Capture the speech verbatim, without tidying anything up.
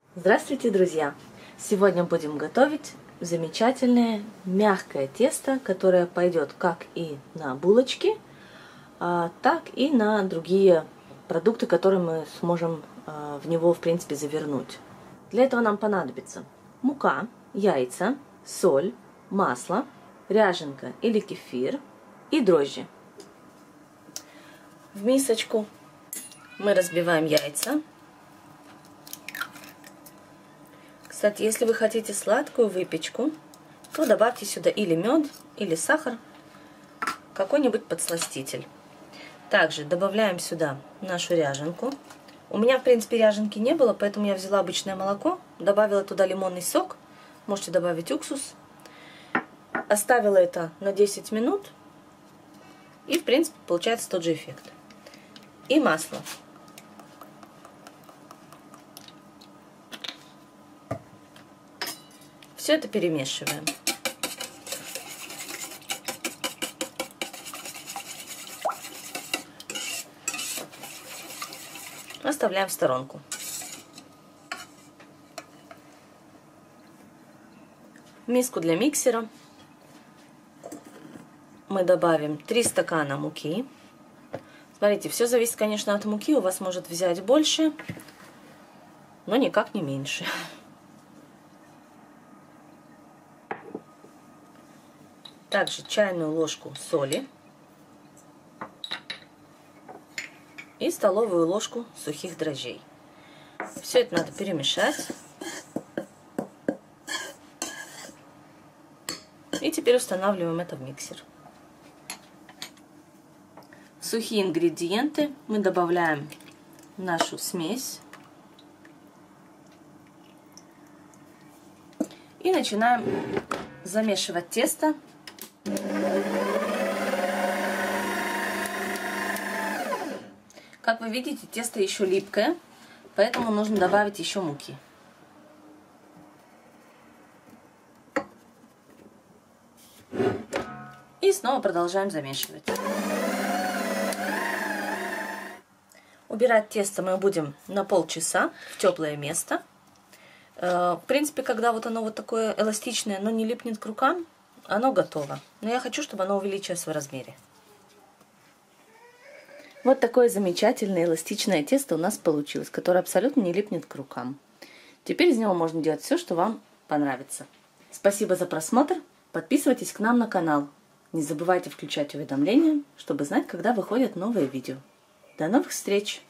Здравствуйте, друзья! Сегодня будем готовить замечательное мягкое тесто, которое пойдет как и на булочки, так и на другие продукты, которые мы сможем в него, в принципе, завернуть. Для этого нам понадобится мука, яйца, соль, масло, ряженка или кефир и дрожжи. В мисочку мы разбиваем яйца. Кстати, если вы хотите сладкую выпечку, то добавьте сюда или мед, или сахар, какой-нибудь подсластитель. Также добавляем сюда нашу ряженку. У меня, в принципе, ряженки не было, поэтому я взяла обычное молоко, добавила туда лимонный сок, можете добавить уксус. Оставила это на десять минут, и, в принципе, получается тот же эффект. И масло. Все это перемешиваем. Оставляем в сторонку. В миску для миксера мы добавим три стакана муки. Смотрите, все зависит, конечно, от муки. У вас может взять больше, но никак не меньше. Также чайную ложку соли и столовую ложку сухих дрожжей. Все это надо перемешать. И теперь устанавливаем это в миксер. В сухие ингредиенты мы добавляем нашу смесь и начинаем замешивать тесто. Как вы видите, тесто еще липкое, поэтому нужно добавить еще муки. И снова продолжаем замешивать. Убирать тесто мы будем на полчаса в теплое место. В принципе, когда вот оно вот такое эластичное, но не липнет к рукам, оно готово. Но я хочу, чтобы оно увеличилось в размере. Вот такое замечательное эластичное тесто у нас получилось, которое абсолютно не липнет к рукам. Теперь из него можно делать все, что вам понравится. Спасибо за просмотр. Подписывайтесь к нам на канал. Не забывайте включать уведомления, чтобы знать, когда выходят новые видео. До новых встреч!